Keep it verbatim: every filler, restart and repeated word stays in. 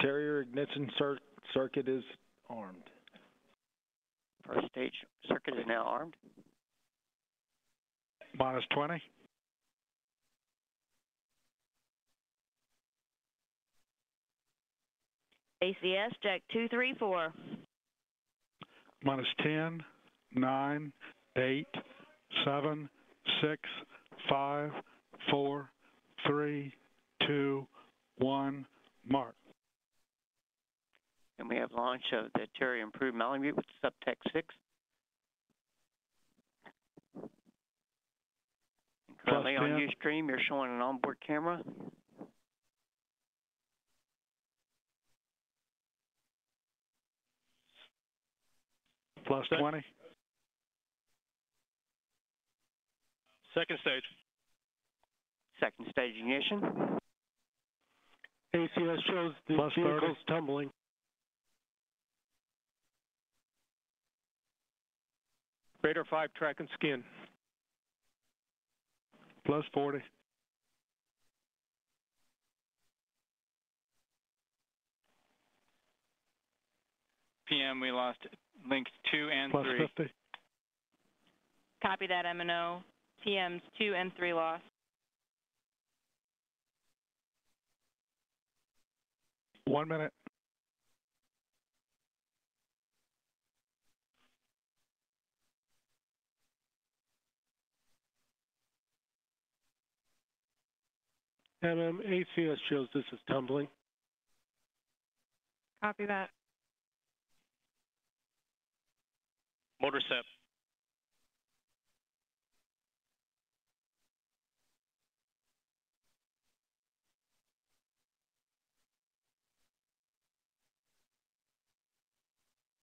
Terrier ignition cir circuit is armed. First stage circuit is now armed. Minus twenty. A C S, check two three four. Minus ten, nine, eight, seven, six, five, four, three, two, one, mark. And we have launch of the Terrier-Improved Malamute with Subtec six. Currently on Ustream, you're showing an onboard camera. Plus twenty. Second stage. Second stage ignition. A C S shows the Plus vehicle's thirty. tumbling. Radar five track and skin. Plus forty. P M, we lost links two and Plus three. fifty. Copy that, M and O. P Ms two and three lost. One minute. M M, A C S shows this is tumbling. Copy that. Motor set.